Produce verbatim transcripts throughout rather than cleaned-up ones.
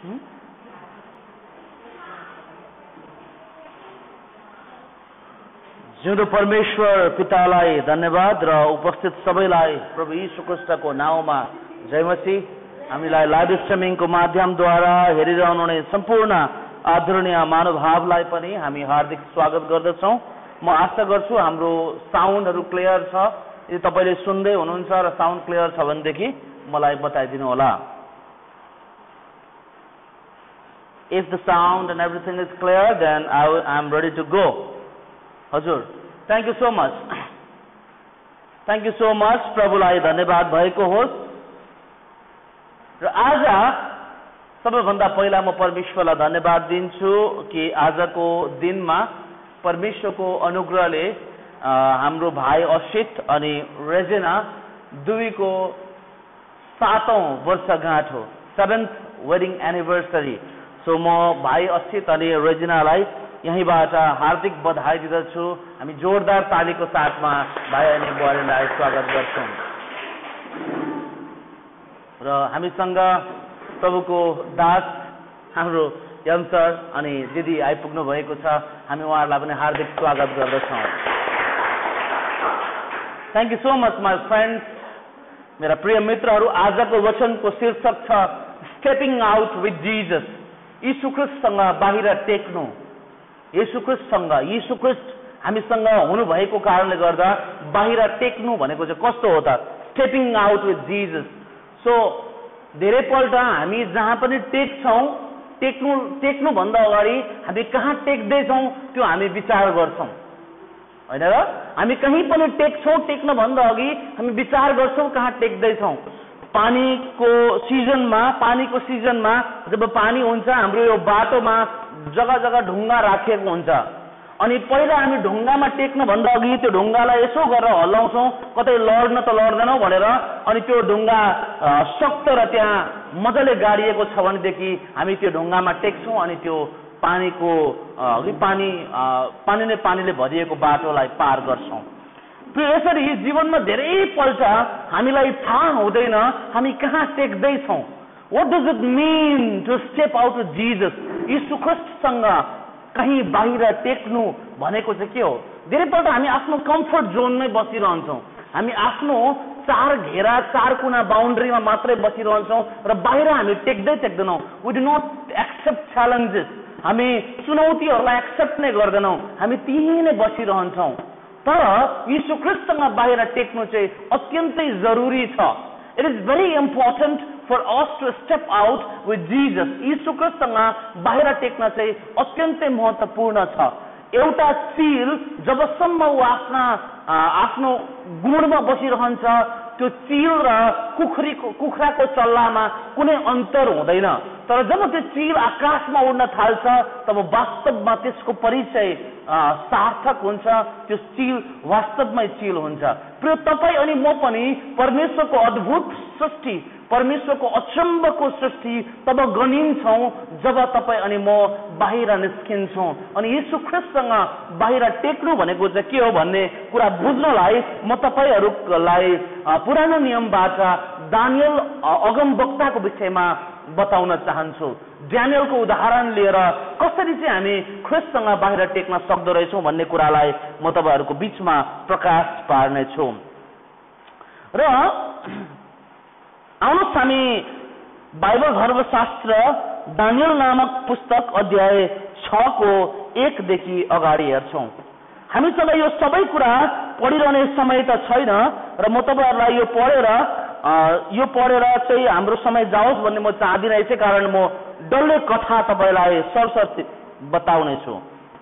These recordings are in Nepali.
जिउँदो परमेश्वर पितालाई धन्यवाद र उपस्थित सबैलाई प्रभु यीशु ख्रीष्टको नाउँमा जय मसीह। हामीलाई लाइभ स्ट्रिमिङको माध्यमद्वारा हेरिरहनु हुने सम्पूर्ण आदरणीय महानुभावलाई पनि हामी हार्दिक स्वागत गर्दछौँ। म आशा गर्छु हाम्रो साउन्डहरू क्लियर छ। यदि तपाईले सुन्दै हुनुहुन्छ र साउन्ड क्लियर छ भनेदेखि मलाई बताइदिनु होला। If the sound and everything is clear, then I am ready to go. हजुर, thank you so much. Thank you so much. प्रभुलाई धन्यवाद भएको होस्। र आज सबैभन्दा पहिला म परमेश्वरलाई धन्यवाद दिन्छु कि आजको दिनमा परमेश्वरको अनुग्रहले हाम्रो भाइ असित अनि रेजिना दुईको सातौं वर्षगाँठ हो, सेभेन्थ वेडिङ एनिभर्सरी। सो म भाइ असित अनि रेजिनालाई यहीँबाट हार्दिक बधाई दिदछु। हामी जोरदार तालीको साथमा भाइ अनि बुहारीलाई स्वागत गर्छौँ। र हामीसँग प्रभुको दास हाम्रो यम सर अनि दिदी आइपुग्नु भएको छ। हामी उहाँहरूलाई पनि हार्दिक स्वागत गर्दछौँ। Thank you so much my friends. मेरा प्रिय मित्रहरू, आजको वचनको शीर्षक छ स्टेपिङ आउट विथ जिजस। यीशु ख्रीष्टसँग बाहिर टेक्नु। यीशु ख्रीष्टसँग, यीशु ख्रीष्ट हामीसँग हुनुभएको कारणले गर्दा बाहिर टेक्नु भनेको चाहिँ कस्तो हो त? Stepping out with Jesus. So धेरैपल्ट हामी जहाँ पनि टेक्छौँ, टेक्नु टेक्नुभन्दा अगाडि हामी कहाँ टेक्दैछौँ त्यो हामी विचार गर्छौँ, होइन र? हामी कहीँ पनि टेक्छौँ, टेक्नभन्दा अघि हामी विचार गर्छौँ कहाँ टेक्दैछौँ। पानीको सिजनमा पानीको सिजनमा जब पानी हुन्छ, हाम्रो यो बाटोमा जग्गा जग्गा ढुङ्गा राखिएको हुन्छ। अनि पहिला हामी ढुङ्गामा टेक्नुभन्दा अघि त्यो ढुङ्गालाई यसो गरेर हल्लाउँछौँ, कतै लड्न त लड्दैनौ भनेर। अनि त्यो ढुङ्गा सख्त र त्यहाँ मजाले गाडिएको छ भनेदेखि हामी त्यो ढुङ्गामा टेक्छौँ अनि त्यो पानीको अघि पानी पानी नै पानीले भरिएको बाटोलाई पार गर्छौँ। यसरी जीवनमा धेरैपल्ट हामीलाई थाहा हुँदैन हामी कहाँ टेक्दैछौँ। What does it mean to step out with Jesus? यीशु ख्रीष्टसँग कहीँ बाहिर टेक्नु भनेको चाहिँ के हो? धेरैपल्ट हामी आफ्नो कम्फर्ट जोनमै बसिरहन्छौँ। हामी आफ्नो चार घेरा चार कुना बााउन्ड्रीमा मात्रै बसिरहन्छौँ र बाहिर हामी टेक्दै टेक्दैनौँ। We do not accept challenges. हामी चुनौतीहरूलाई एक्सेप्ट नै गर्दैनौँ, हामी त्यहीँ नै बसिरहन्छौँ। तर यीशु ख्रीष्टसँग बाहिर टेक्नु चाहिँ अत्यन्तै जरुरी छ। It is very important for us to step out with Jesus. यीशु ख्रीष्टसँग बाहिर टेक्न चाहिँ अत्यन्तै महत्त्वपूर्ण छ। एउटा चील जबसम्म ऊ आफ्ना आफ्नो गुणमा बसिरहन्छ, त्यो चील र कुखुरीको कुखुराको चल्लामा कुनै अन्तर हुँदैन। तर जब त्यो चील आकाशमा उड्न थाल्छ तब वास्तवमा त्यसको परिचय सार्थक हुन्छ। त्यो चील वास्तवमै चील हुन्छ। प्रिय तपाईँ अनि म पनि परमेश्वरको अद्भुत सृष्टि, परमेश्वरको अचम्मको सृष्टि तब गनिन्छौँ जब तपाईँ अनि म बाहिर निस्किन्छौँ। अनि यीशु ख्रीष्टसँग बाहिर टेक्नु भनेको चाहिँ के हो भन्ने कुरा बुझ्नलाई म तपाईँहरूलाई पुरानो नियमबाट दानियल अगमवक्ताको विषयमा बताउन चाहन्छु। ड्यानियलको उदाहरण लिएर कसरी चाहिँ हामी ख्रीष्टसँग बाहिर टेक्न सक्दो रहेछौँ भन्ने कुरालाई म तपाईँहरूको बिचमा प्रकाश पार्नेछु। र आउनुहोस् हामी बाइबल धर्मशास्त्र दानियल नामक पुस्तक अध्याय छ को एकदेखि अगाडि हेर्छौँ। हामीसँग यो सबै कुरा पढिरहने समय त छैन र म तपाईँहरूलाई यो पढेर यो पढेर चाहिँ हाम्रो समय जाओस् भन्ने म चाहदिनँ। यसै कारण म डल्लै कथा तपाईँलाई सरसर्ती बताउने छु।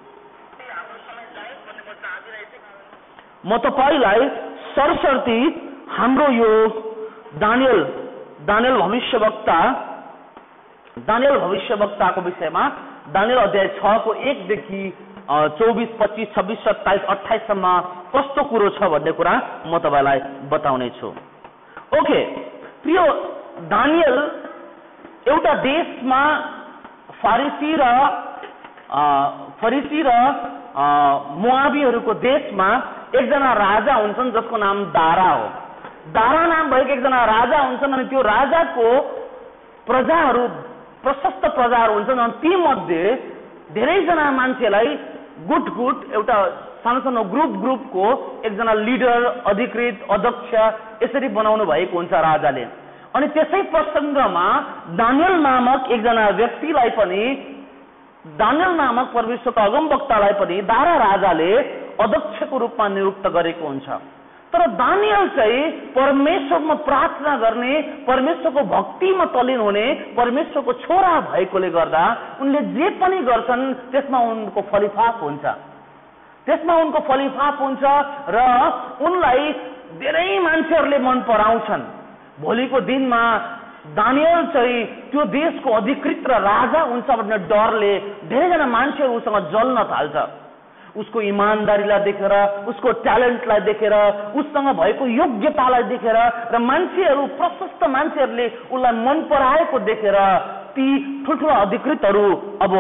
म तपाईँलाई सरसर्ती हाम्रो यो दानियल दानियल भविष्यवक्ता दानियल भविष्यवक्ताको विषयमा दानियल अध्याय छ को एकदेखि चौबिस पच्चिस छब्बिस सत्ताइस अट्ठाइससम्म कस्तो कुरो छ भन्ने कुरा म तपाईँलाई बताउने छु। ओके प्रिय, दानियल एउटा देशमा फारिसी र फरिसी र मोआबीहरूको देशमा एकजना राजा हुन्छन् जसको नाम दारा हो। दारा नाम भएको एकजना राजा हुन्छन् अनि त्यो राजाको प्रजाहरू प्रशस्त प्रजाहरू हुन्छन् अनि ती मध्ये धेरैजना मान्छेलाई गुट गुट एउटा सानो सानो ग्रुप ग्रुपको एकजना लिडर, अधिकृत, अध्यक्ष यसरी बनाउनु भएको हुन्छ राजाले। अनि त्यसै प्रसङ्गमा दानियल नामक एकजना व्यक्तिलाई पनि, दानियल नामक परमेश्वरको अगमवक्तालाई पनि दारा राजाले अध्यक्षको रूपमा नियुक्त गरेको हुन्छ। तर दानियल चाहिँ परमेश्वरमा प्रार्थना गर्ने, परमेश्वरको भक्तिमा तल्लीन हुने, परमेश्वरको छोरा भएकोले गर्दा उनले जे पनि गर्छन् त्यसमा उनको फलिफाप हुन्छ, त्यसमा उनको फलिफाप हुन्छ र उनलाई धेरै मान्छेहरूले मन पराउँछन्। भोलिको दिनमा दानियल चाहिँ त्यो देशको अधिकृत र राजा हुन्छ भन्ने डरले धेरैजना मान्छेहरू उसँग जल्न थाल्छ। उसको इमानदारीलाई देखेर, उसको ट्यालेन्टलाई देखेर, उससँग भएको योग्यतालाई देखेर र मान्छेहरू, प्रशस्त मान्छेहरूले उसलाई मन पराएको देखेर ती ठुल्ठुला अधिकृतहरू अब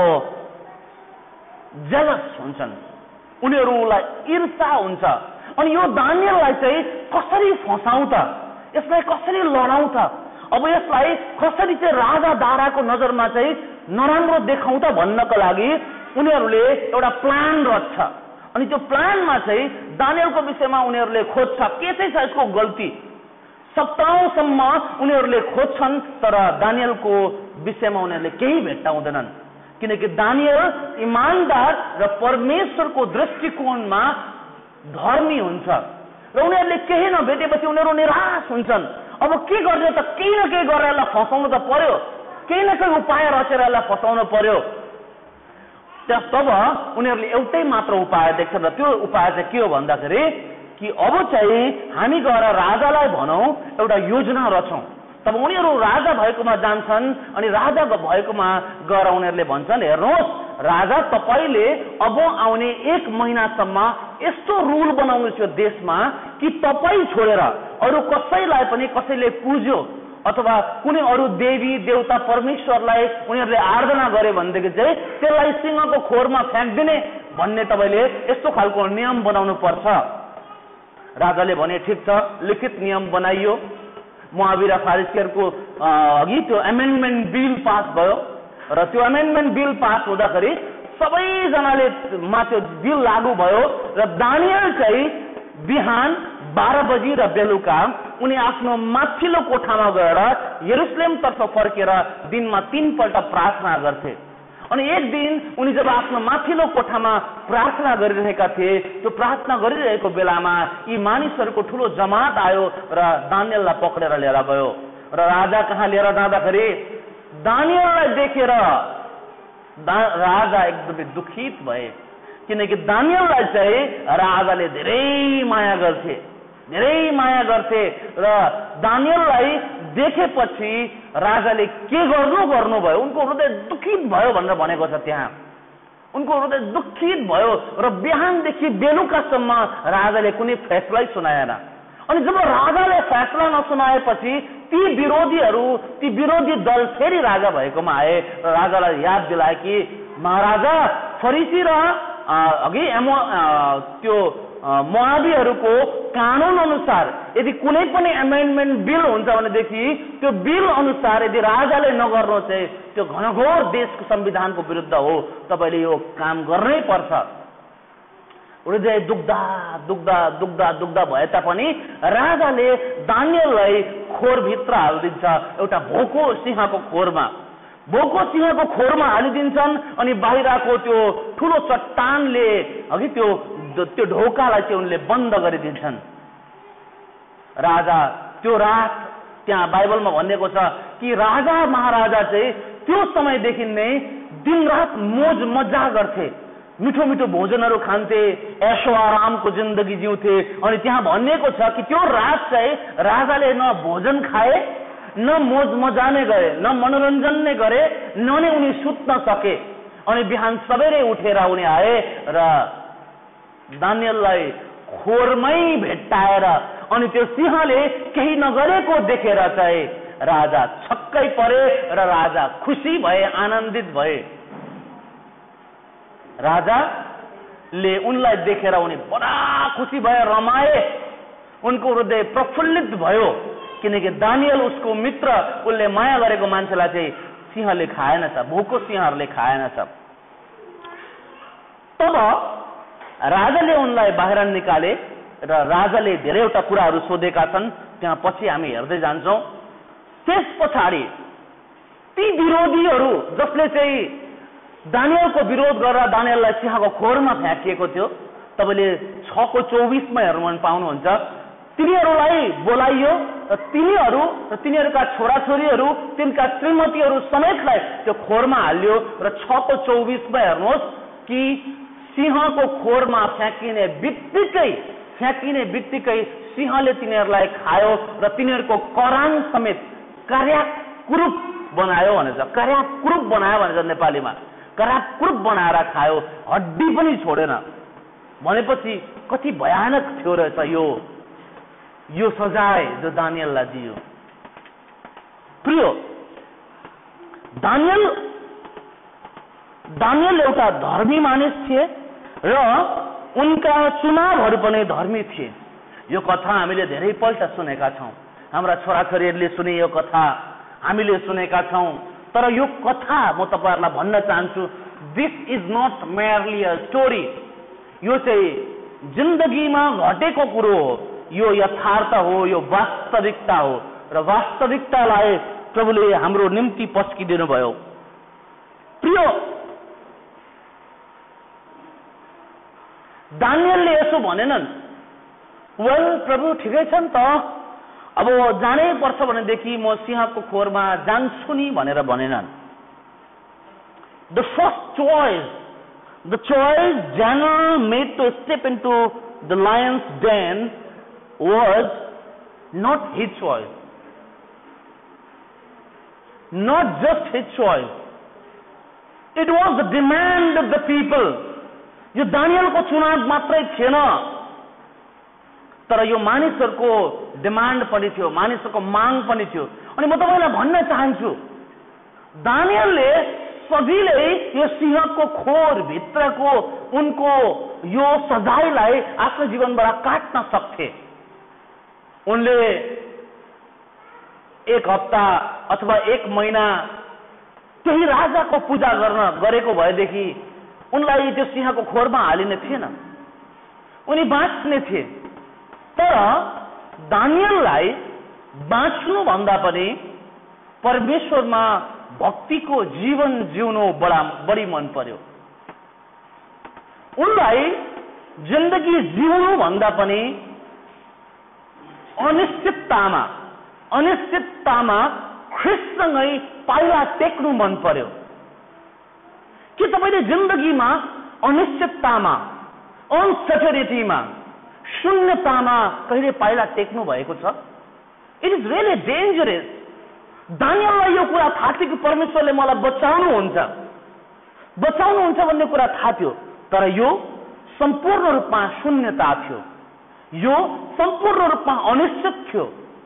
जेलस हुन्छन्, उनीहरूलाई ईर्ष्या हुन्छ। अनि यो दानियललाई चाहिँ कसरी फसाउँ त, यसलाई कसरी लडाउँ त, अब यसलाई कसरी चाहिँ राजा दाराको नजरमा चाहिँ नराम्रो देखाउँ त भन्नको लागि उनीहरूले एउटा प्लान रच्छ। अनि त्यो प्लानमा चाहिँ दानियलको विषयमा उनीहरूले खोज्छ के चाहिँ छ यसको गल्ती। सप्ताहसम्म उनीहरूले खोज्छन् तर दानियलको विषयमा उनीहरूले केही भेट्टाउँदैनन्, किनकि दानियल इमानदार र परमेश्वरको दृष्टिकोणमा धर्मी हुन्छ र उनीहरूले केही नभेटेपछि उनीहरू निराश हुन्छन्। अब के गर्ने त, केही न केही गरेर यसलाई फसाउनु त पर्यो, केही न केही उपाय रचेर यसलाई फसाउनु पर्यो। तब उनीहरूले एउटै मात्र उपाय देख्छन् र त्यो उपाय चाहिँ के हो भन्दाखेरि कि अब चाहिँ हामी गएर राजालाई भनौँ, एउटा योजना रचौँ। तब उनीहरू राजा भएकोमा जान्छन् अनि राजा भएकोमा गएर उनीहरूले भन्छन्, हेर्नुहोस् राजा, तपाईँले अब आउने एक महिनासम्म यस्तो रुल बनाउनु छ देशमा कि तपाईँ छोडेर अरू कसैलाई पनि कसैले पुज्यो अथवा कुनै अरू देवी देवता परमेश्वरलाई उनीहरूले आराधना गरे भनेदेखि चाहिँ त्यसलाई सिंहको खोरमा फ्याँक्दिने भन्ने तपाईँले यस्तो खालको नियम बनाउनु पर्छ। राजाले भने ठिक छ, लिखित नियम बनाइयो। मोआबी र फारिसीहरूको अघि त्यो एमेन्डमेन्ट बिल पास भयो र त्यो एमेन्डमेन्ट बिल पास हुँदाखेरि सबैजनाले मा त्यो बिल लागू भयो र दानियल चाहिँ बिहान बाह्र बजी र बेलुका उनी आफ्नो माथिल्लो कोठामा गएर यरुसलेमतर्फ फर्केर दिनमा तीनपल्ट प्रार्थना गर्थे। अनि एक दिन उनी जब आफ्नो माथिल्लो कोठामा प्रार्थना गरिरहेका थिए, त्यो प्रार्थना गरिरहेको बेलामा यी मानिसहरूको ठुलो जमात आयो र दानियललाई पक्रेर लिएर गयो र राजा कहाँ लिएर जाँदाखेरि दानियललाई देखेर राजा एकदमै दुखित भए, किनकि दानियललाई चाहिँ राजाले धेरै माया गर्थे, धेरै माया गर्थे र दानियललाई देखेपछि राजाले के गर्नु गर्नु भयो, उनको हृदय दुखित भयो भनेर भनेको छ त्यहाँ। उनको हृदय दुखित भयो र बिहानदेखि बेलुकासम्म राजाले कुनै फैसलै सुनाएन। अनि जब राजाले फैसला नसुनाएपछि ती विरोधीहरू, ती विरोधी दल फेरि राजा भएकोमा आए र राजालाई याद दिलाए कि महाराजा, फरिसी र अघि एमो त्यो मोआबीहरूको कानुन अनुसार यदि कुनै पनि एमेन्डमेन्ट बिल हुन्छ भनेदेखि त्यो बिल अनुसार यदि राजाले नगर्नु चाहिँ त्यो घनघोर देशको संविधानको विरुद्ध हो, तपाईँले यो काम गर्नै पर्छ। हृदय दुख्दा दुख्दा दुख्दा दुख्दा भए तापनि राजाले दानियललाई खोरभित्र हालिदिन्छ, एउटा भोको सिंहको खोरमा। भोको सिंहको खोरमा हालिदिन्छन् अनि बाहिरको त्यो ठुलो चट्टानले अघि त्यो त्यो ढोकालाई चाहिँ उनले बन्द गरिदिन्छन्। राजा त्यो रात, त्यहाँ बाइबलमा भनिएको छ कि राजा महाराजा चाहिँ त्यो समयदेखि नै दिनरात मोज मजा गर्थे, मिठो मिठो भोजनहरू खान्थे, ऐशो आरामको जिन्दगी जिउँथे। अनि त्यहाँ भनिएको छ कि त्यो रात चाहिँ राजाले न भोजन खाए, न मोज मजा नै गरे, न मनोरञ्जन नै गरे, न नै उनी सुत्न सके। अनि बिहान सबेरै उठेर उनी आए र दानियललाई खोरमै भेट्टाएर अनि त्यो सिंहले केही नगरेको देखेर चाहिँ राजा छक्कै परे र राजा खुसी भए, आनन्दित भए। राजाले उनलाई देखेर उनी बडा खुसी भए, रमाए, उनको हृदय प्रफुल्लित भयो, किनकि दानियल उसको मित्र, उसले माया गरेको मान्छेलाई चाहिँ सिंहले खाएनछ, भोको सिंहहरूले खाएनछ। तब राजाले उनलाई बाहिर निकाले र राजाले धेरैवटा कुराहरू सोधेका छन्, त्यहाँ पछि हामी हेर्दै जान्छौँ। त्यस पछाडि ती विरोधीहरू जसले चाहिँ दानियलको विरोध गरेर दानियललाई सिंहको खोरमा फ्याँकिएको थियो, तपाईँले छको चौबिसमा हेर्नु पाउनुहुन्छ। तिनीहरूलाई बोलाइयो र तिनीहरू र तिनीहरूका छोराछोरीहरू, तिनका श्रीमतीहरू समेतलाई त्यो खोरमा हालियो र छको चौबिसमा हेर्नुहोस् कि सिंहको खोरमा फ्याँकिने बित्तिकै फ्याँकिने बित्तिकै सिंहले तिनीहरूलाई खायो र तिनीहरूको करान समेत कार्याकुरूप बनायो भनेछ। कार्याकुरूप बनायो भनेछ नेपालीमा, कार्याकुरूप बनाएर खायो, हड्डी पनि छोडेन। भनेपछि कति भयानक थियो रहेछ यो यो सजाय जो दानियललाई दियो। प्रिय, दानियल दानियल एउटा धर्मी मानिस थिए र उनका चुनावहरू पनि धर्मी थिए। यो कथा हामीले धेरैपल्ट सुनेका छौँ, हाम्रा छोराछोरीहरूले सुने यो कथा हामीले सुनेका छौँ। तर यो कथा म तपाईँहरूलाई भन्न चाहन्छु, this is not merely a story. यो चाहिँ जिन्दगीमा घटेको कुरो हो, यो यथार्थ हो, यो वास्तविकता हो र वास्तविकतालाई प्रभुले हाम्रो निम्ति पस्किदिनु भयो। प्रिय, दानियलले यसो भनेनन्, वेल प्रभु ठिकै छ नि त, अब जानै पर्छ भनेदेखि म सिंहको खोरमा जान्छु नि भनेर भनेनन्। The first choice the choice Daniel made to step into the lion's den was not his choice, not just his choice, it was the demand of the people. यो दानियलको चुनाव मात्रै थिएन, तर यो मानिसहरूको डिमान्ड पनि थियो, मानिसहरूको माग पनि थियो। अनि म तपाईलाई भन्न चाहन्छु, दानियलले सजिलै यो सिंहको खोर भित्रको उनको यो सजायलाई आफ्नो जीवनबाट काट्न सक्थे। उनले एक हप्ता अथवा एक महिना त्यही राजाको पूजा गर्न गरेको भएदेखि उनलाई त्यो सिंहको खोरमा हालिने थिएन, उनी बाँच्ने थिए। तर दानियललाई बाँच्नु भन्दा पनि परमेश्वरमा भक्तिको जीवन जिउनु बडा बढी मन पर्यो। उनलाई जिन्दगी जिउनु भन्दा पनि अनिश्चिततामा अनिश्चिततामा ख्रिस्टसँगै पाइला टेक्नु मन पर्यो। के तपाईले जिन्दगीमा अनिश्चिततामा, अनसर्टेनिटीमा, शून्यतामा कहिले पाइला टेक्नु भएको छ? It is really dangerous. दानियललाई यो कुरा थाहा थियो कि परमेश्वरले मलाई बचाउनुहुन्छ बचाउनुहुन्छ भन्ने कुरा थाहा थियो, तर यो सम्पूर्ण रूपमा शून्यता थियो, यो सम्पूर्ण रूपमा अनिश्चित थियो।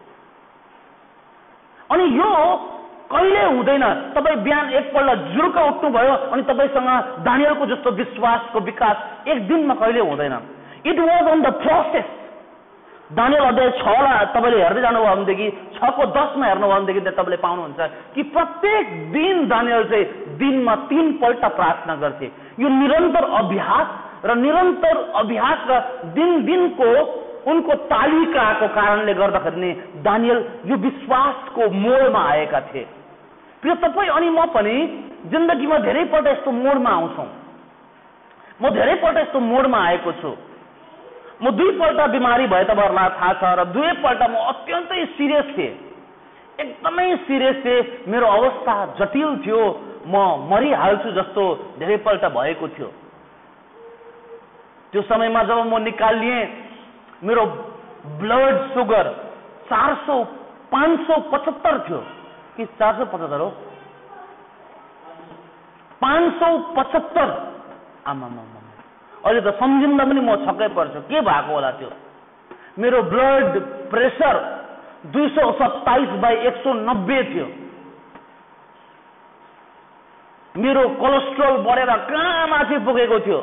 अनि यो कहिले हुँदैन। तपाईँ बिहान एकपल्ट जुर्क उठ्नुभयो अनि तपाईँसँग दानियलको जस्तो विश्वासको विकास एक दिनमा कहिले हुँदैन। It was on the process. Daniel अध्याय छलाई तपाईँले हेर्दै जानुभयो भनेदेखि छको दसमा हेर्नुभयो भनेदेखि तपाईँले पाउनुहुन्छ कि प्रत्येक दिन दानियल चाहिँ दिनमा तीन पल्ट प्रार्थना गर्थे। यो निरन्तर अभ्यास र निरन्तर अभ्यास र दिन दिनको उनको तालिकाको कारणले गर्दाखेरि नै दानियल यो विश्वासको मोडमा आएका थिए। प्रिय, तपाईँ अनि म पनि जिन्दगीमा धेरैपल्ट यस्तो मोडमा आउँछौँ। म धेरैपल्ट यस्तो मोडमा आएको छु। म दुईपल्ट बिमारी भए तपाईँहरूलाई थाहा छ र दुवैपल्ट म अत्यन्तै सिरियस थिएँ, एकदमै सिरियस थिएँ। मेरो अवस्था जटिल थियो, म मरिहाल्छु जस्तो धेरैपल्ट भएको थियो। त्यो समयमा जब म निकालिएँ, मेरो ब्लड सुगर चार सौ पाँच सौ पचहत्तर थियो कि चार सौ पचहत्तर हो पाँच सौ पचहत्तर। आमा अहिले त सम्झिँदा पनि म छक्कै पर्छु, के भएको होला त्यो। मेरो ब्लड प्रेसर दुई सौ सत्ताइस बाई एक सौ नब्बे थियो। मेरो कोलेस्ट्रोल बढेर कहाँ माथि पुगेको थियो।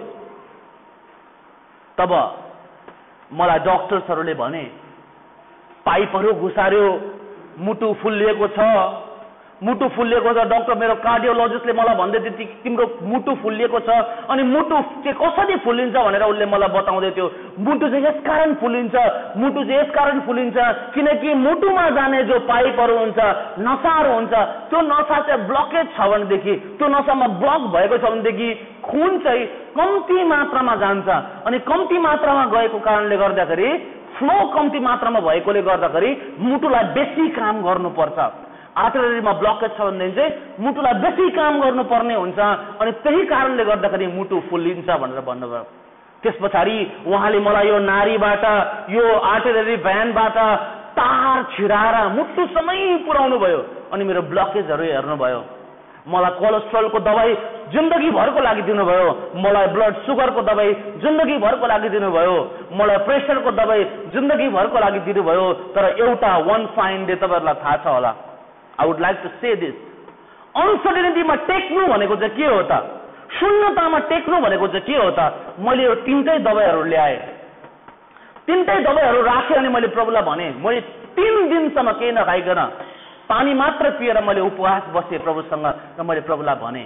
तब मलाई डक्टर्सहरूले भने पाइपहरू घुसार्यो, मुटु फुल्लिएको छ, मुटु फुल्लिएको छ, डक्टर मेरो कार्डियोलोजिस्टले मलाई भन्दै थियो तिम्रो मुटु फुल्लिएको छ। अनि मुटु चाहिँ कसरी फुल्लिन्छ भनेर उसले मलाई बताउँदै थियो। मुटु चाहिँ यसकारण फुल्लिन्छ, मुटु चाहिँ यसकारण फुल्लिन्छ किनकि मुटुमा जाने जो पाइपहरू हुन्छ, नसाहरू हुन्छ, त्यो नसा चाहिँ ब्लकेज छ भनेदेखि, त्यो नसामा ब्लक भएको छ भनेदेखि खुन चाहिँ कम्ती मात्रामा जान्छ। अनि कम्ती मात्रामा गएको कारणले गर्दाखेरि, फ्लो कम्ती मात्रामा भएकोले गर्दाखेरि मुटुलाई बेसी काम गर्नुपर्छ। आर्टरीमा ब्लकेज छ भनेदेखि चाहिँ मुटुलाई बेसी काम गर्नुपर्ने हुन्छ। अनि त्यही कारणले गर्दाखेरि मुटु फुल्लिन्छ भनेर भन्नुभयो। त्यस पछाडि उहाँले मलाई यो नारीबाट, यो आर्टरी भ्यानबाट तार छिराएर मुटुसम्मै पुर्याउनु भयो। अनि मेरो ब्लकेजहरू हेर्नुभयो। मलाई कोलेस्ट्रोलको दबाई जिन्दगीभरको लागि दिनुभयो, मलाई ब्लड सुगरको दबाई जिन्दगीभरको लागि दिनुभयो, मलाई प्रेसरको दबाई जिन्दगीभरको लागि दिनुभयो। तर एउटा वान फाइन डे तपाईँहरूलाई थाहा छ होला, I would like to say this, अनसर्टेनिटीमा टेक्नु भनेको चाहिँ के हो त? शून्यतामा टेक्नु भनेको चाहिँ के हो त? मैले यो तिनटै दबाईहरू ल्याएँ, तिनटै दबाईहरू राखेँ अनि मैले प्रभुलाई भने, मैले तीन दिनसम्म केही नखाइकन पानी मात्र पिएर मैले उपवास बसेँ प्रभुसँग। र मैले प्रभुलाई भने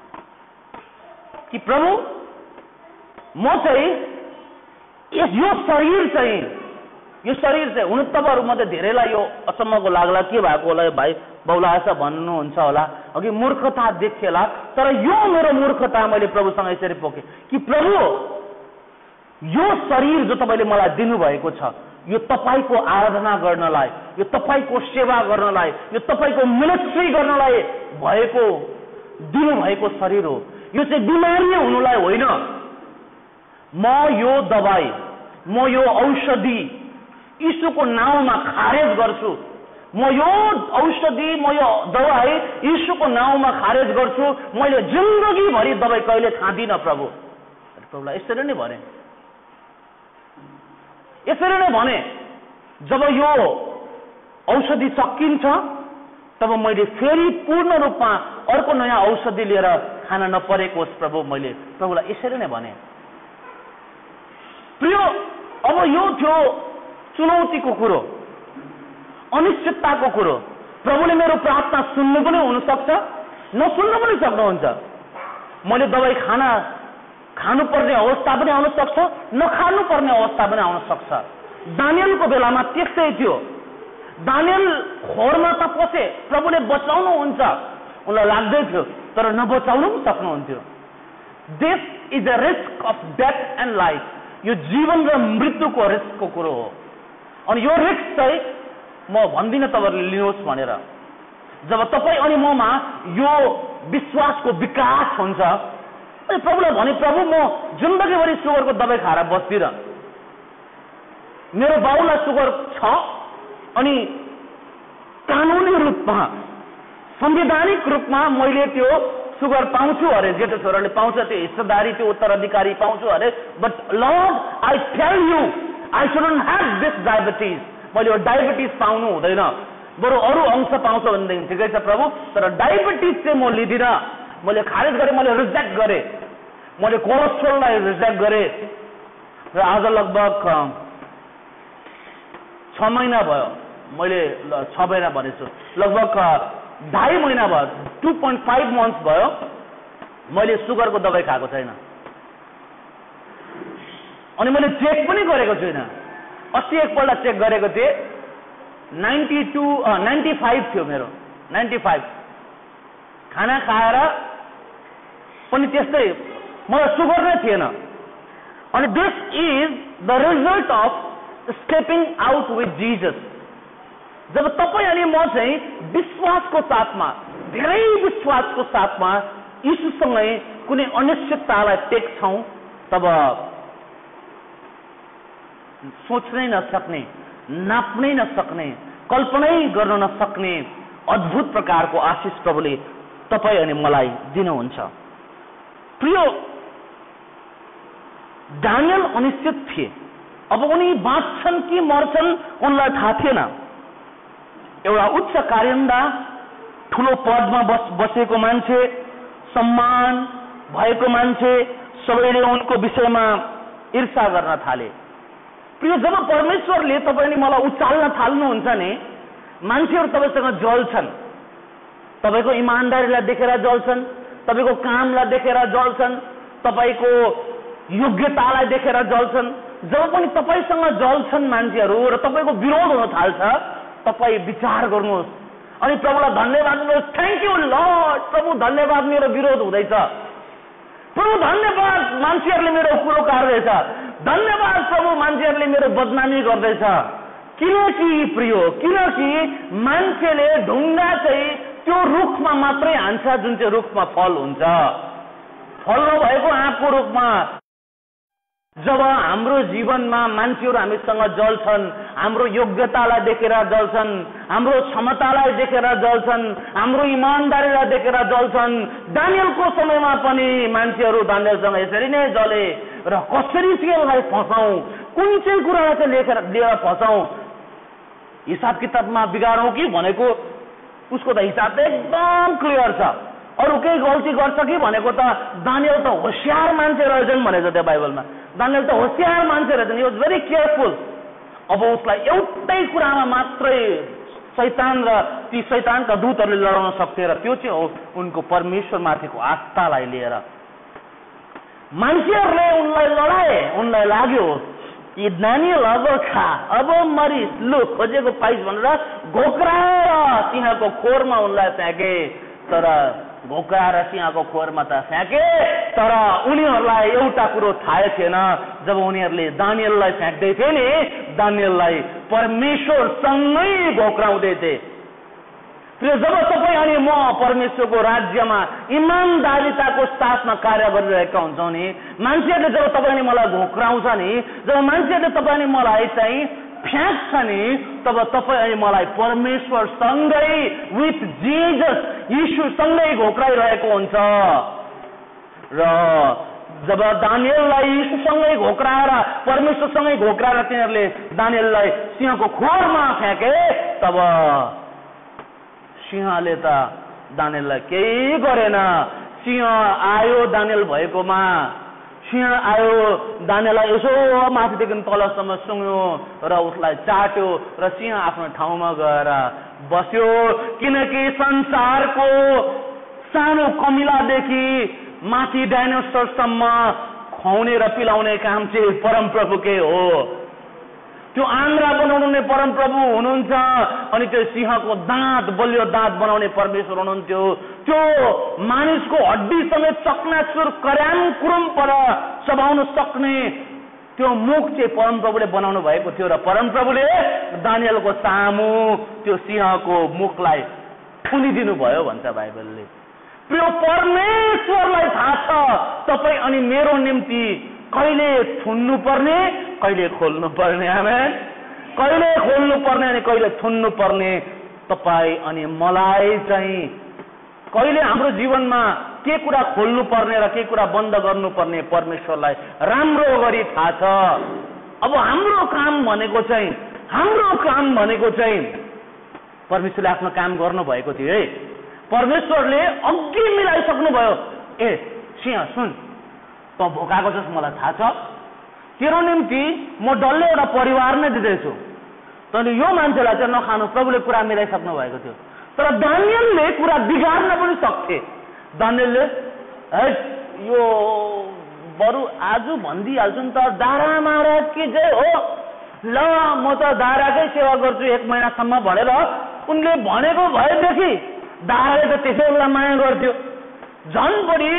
कि प्रभु म चाहिँ यस यो शरीर चाहिँ यो शरीर चाहिँ हुनु तपाईँहरू मध्ये धेरैलाई यो अचम्मको लाग्ला, के भएको होला भाइ बाउला ऐसा भन्नुहुन्छ होला, अघि मूर्खता देखिएला। तर यो मेरो मूर्खता मैले प्रभुसँग यसरी पोकेँ कि प्रभु यो शरीर जो तपाईँले मलाई दिनुभएको छ, यो तपाईँको आराधना गर्नलाई, यो तपाईँको सेवा गर्नलाई, यो तपाईँको मिनिस्ट्री गर्नलाई भएको दिनुभएको शरीर हो। यो चाहिँ बिमारी हुनुलाई होइन। म यो दबाई, म यो औषधि यीशुको नाउँमा खारेज गर्छु। म यो औषधि, म यो दबाई यीशुको नाउँमा खारेज गर्छु। मैले जिन्दगीभरि दबाई कहिले खाँदिनँ प्रभु। प्रभुलाई यसरी नै भने, यसरी नै भने जब यो औषधि सकिन्छ तब मैले फेरि पूर्ण रूपमा अर्को नयाँ औषधि लिएर खान नपरेको होस् प्रभु। मैले प्रभुलाई यसरी नै भने। प्रिय, अब यो थियो चुनौतीको कुरो, अनिश्चितताको कुरो। प्रभुले मेरो प्रार्थना सुन्नु पनि हुनसक्छ, नसुन्नु पनि सक्नुहुन्छ। मैले दबाई खाना खानुपर्ने अवस्था पनि आउन सक्छ, नखानु पर्ने अवस्था पनि आउन सक्छ। दानियलको बेलामा त्यस्तै थियो। दानियल खोरमा त पसे, प्रभुले बचाउनुहुन्छ उनलाई लाग्दै थियो, तर नबचाउनु पनि सक्नुहुन्थ्यो। This is a risk of death and life. यो जीवन र मृत्युको रिस्कको कुरो हो। अनि यो रिस्क चाहिँ म भन्दिनँ तपाईँहरूले लिनुहोस् भनेर। जब तपाईँ अनि ममा यो विश्वासको विकास हुन्छ, अनि प्रभुलाई भने प्रभु म जिन्दगीभरि सुगरको दबाई खाएर बस्दिनँ। मेरो बाउलाई सुगर छ अनि कानुनी रूपमा, संवैधानिक रूपमा मैले त्यो सुगर पाउँछु अरे, जेठो छोराले पाउँछ, त्यो हिस्सेदारी, त्यो उत्तराधिकारी पाउँछु अरे। But Lord I tell you I shouldn't have this diabetes. मैले यो डायबिटिज पाउनु हुँदैन, बरु अरू अंश पाउँछ भनेदेखि ठिकै छ प्रभु, तर डायबिटिज चाहिँ म लिँदिनँ। मैले खारेज गरेँ, मैले रिजेक्ट गरेँ, मैले कोलेस्ट्रोललाई रिजेक्ट गरेँ। र आज लगभग छ महिना भयो, मैले छ महिना भनेछु, लगभग ढाई महिना भयो, टू पोइन्ट फाइभ मन्थ्स भयो मैले सुगरको दबाई खाएको छैन। अनि मैले चेक पनि गरेको छुइनँ। अस्ति एकपल्ट चेक गरेको थिएँ, नाइन्टी टू नाइन्टी फाइभ थियो मेरो, नाइन्टी फाइभ। खाना खाएर पनि त्यस्तै, मलाई सुगर नै थिएन। अनि this is the result of stepping out with Jesus. जब तपाईँ अनि म चाहिँ विश्वासको साथमा, धेरै विश्वासको साथमा यीशुसँगै कुनै अनिश्चिततालाई टेक्छौँ, तब सोच्नै नसक्ने, नाप्नै नसक्ने, कल्पनै गर्न नसक्ने अद्भुत प्रकारको आशिष प्रभुले तपाईँ अनि मलाई दिनुहुन्छ। प्रिय, दानियल अनिश्चित थिए। अब उनी बाँच्छन् कि मर्छन् उनलाई थाहा थिएन। एउटा उच्च कार्यन्दा, ठुलो पदमा बस बसेको मान्छे, सम्मान भएको मान्छे, सबैले उनको विषयमा ईर्ष्या गर्न थाले। प्रिय, जब परमेश्वरले तपाईले मलाई उचाल्न थाल्नुहुन्छ नि, मान्छेहरू तपाईसँग जल्छन्। तपाईको इमानदारीलाई देखेर जल्छन्, तपाईको कामलाई देखेर जल्छन्, तपाईको योग्यतालाई देखेर जल्छन्। जब पनि तपाईसँग जल्छन् मान्छेहरू र तपाईको विरोध हुन थाल्छ, तपाई विचार गर्नुहोस् अनि प्रभुलाई धन्यवाद दिनुहोस्। थ्याङ्क यू लर्ड, प्रभु धन्यवाद, मेरो विरोध हुँदैछ। प्रभु धन्यवाद, मान्छेहरूले मेरो कुरो काट्दैछ। धन्यवाद प्रभु, मान्छेहरूले मेरो बदनामी गर्दैछ। किनकि प्रियो, किनकि मान्छेले ढुङ्गा चाहिँ त्यो रुखमा मात्रै हान्छ जुन चाहिँ रुखमा फल हुन्छ, फल नभएको आँपको रुखमा। जब हाम्रो जीवनमा मान्छेहरू हामीसँग जल्छन्, हाम्रो योग्यतालाई देखेर जल्छन्, हाम्रो क्षमतालाई देखेर जल्छन्, हाम्रो इमानदारीलाई देखेर जल्छन्। दानियलको समयमा पनि मान्छेहरू दानियलसँग यसरी नै जले र कसरी चाहिँ यसलाई फसाउँ, कुन चाहिँ कुरालाई चाहिँ लेखेर लिएर फसाउँ, हिसाब किताबमा बिगारौँ कि भनेको उसको त हिसाब त एकदम क्लियर छ। अरू केही गल्ती गर्छ कि भनेको त दानियल त होसियार मान्छे रहेछन् भनेको छ त्यो बाइबलमा। दानियल त होसियार मान्छे रहेछन्, ही वाज भेरी केयरफुल। अब उसलाई एउटै कुरामा मात्रै शैतान र ती शैतानका दूतहरूले लडाउन सक्थे र त्यो चाहिँ हो उनको परमेश्वरमाथिको आस्थालाई लिएर। मान्छेहरूले उनलाई लडाए, उनलाई लाग्यो कि दानियल अब खा, अब मरिस, लु खोजेको पाइस भनेर घोक्राएर सिंहको खोरमा उनलाई फ्याँके। तर घोक्राएर सिंहको खोरमा त फ्याँके, तर उनीहरूलाई एउटा कुरो थाहा थिएन। जब उनीहरूले दानियललाई फ्याँक्दै थिए नि, दानियललाई परमेश्वरसँगै घोक्राउँदै थिए। जब तपाईँ अनि म परमेश्वरको राज्यमा इमानदारिताको साथमा कार्य गरिरहेका हुन्छौँ नि, मान्छेहरूले जब तपाईँ अनि मलाई घोक्राउँछ नि, जब मान्छेहरूले तपाईँ अनि मलाई चाहिँ फ्याँक्छ नि, तब तपाईँ अनि मलाई परमेश्वरसँगै विथ जिजस, यीशुसँगै घोक्राइरहेको हुन्छ। र जब दानियललाई यीशुसँगै घोक्राएर, परमेश्वरसँगै घोक्राएर तिनीहरूले दानियललाई सिंहको खोरमा फ्याँके, तब सिंहले त दानियललाई केही गरेन। सिंह आयो दानियल भएकोमा, सिंह आयो दानियललाई यसो माथिदेखि तलसम्म सुँग्यो र उसलाई चाट्यो र सिंह आफ्नो ठाउँमा गएर बस्यो। किनकि संसारको सानो कमिलादेखि माथि डाइनोसरसम्म खुवाउने र पिलाउने काम चाहिँ परमप्रभुकै हो। त्यो आन्द्रा बनाउने परमप्रभु हुनुहुन्छ अनि त्यो सिंहको दाँत, बलियो दाँत बनाउने परमेश्वर हुनुहुन्थ्यो। त्यो मानिसको हड्डी समेत चकनाचुर कर्याम कुरुम पर चबाउन सक्ने त्यो मुख चाहिँ परमप्रभुले बनाउनु भएको थियो र परमप्रभुले दानियलको सामु त्यो सिंहको मुखलाई थुनिदिनु भयो भन्छ बाइबलले। प्रिय परमेश्वरलाई थाहा छ तपाईँ अनि मेरो निम्ति कहिले थुन्नु पर्ने, कहिले खोल्नु पर्ने। आमेन। कहिले खोल्नु पर्ने अनि कहिले थुन्नु पर्ने तपाईँ अनि मलाई चाहिँ कहिले हाम्रो जीवनमा के कुरा खोल्नु पर्ने र के कुरा बन्द गर्नुपर्ने परमेश्वरलाई राम्रो गरी थाहा छ। अब हाम्रो काम भनेको चाहिँ हाम्रो काम भनेको चाहिँ परमेश्वरले आफ्नो काम गर्नुभएको थियो है। परमेश्वरले अघि मिलाइसक्नु भयो। ए सिंह सुन, त भोकाएको छस् मलाई थाहा छ, तेरो निम्ति म डल्लै एउटा परिवार नै दिँदैछु, तैँले यो मान्छेलाई चाहिँ नखानु। प्रभुले कुरा मिलाइसक्नु भएको थियो। तर दानियलले कुरा बिगार्न पनि सक्थे। दानियलले है यो बरु आज भनिदिइहाल्छु नि त, दारा महाराज के जय हो, ल म त दाराकै सेवा गर्छु एक महिनासम्म भनेर उनले भनेको भएदेखि दाराले त त्यसै उसलाई माया गर्थ्यो। झन् बढी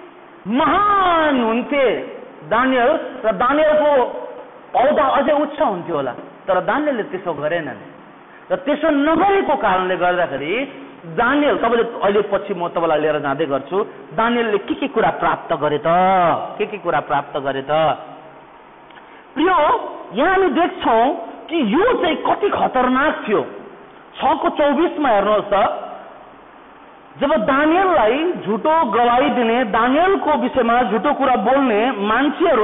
महान हुन्थे दानियल र दानियलको औदा अझै उच्च हुन्थ्यो होला। तर दानियलले त्यसो गरेनन् र त्यसो नगरेको कारणले गर्दाखेरि दानियल, तपाईँले अहिले पछि म तपाईँलाई लिएर जाँदै गर्छु, दानियलले के के कुरा प्राप्त गरे त, के के कुरा प्राप्त गरे त। प्रिय, यहाँ हामी देख्छौँ कि यो चाहिँ कति खतरनाक थियो। छको चौबिसमा हेर्नुहोस् त, जब दानियललाई झुटो गवाही दिने, दानियलको विषयमा झुटो कुरा बोल्ने मान्छेहरू,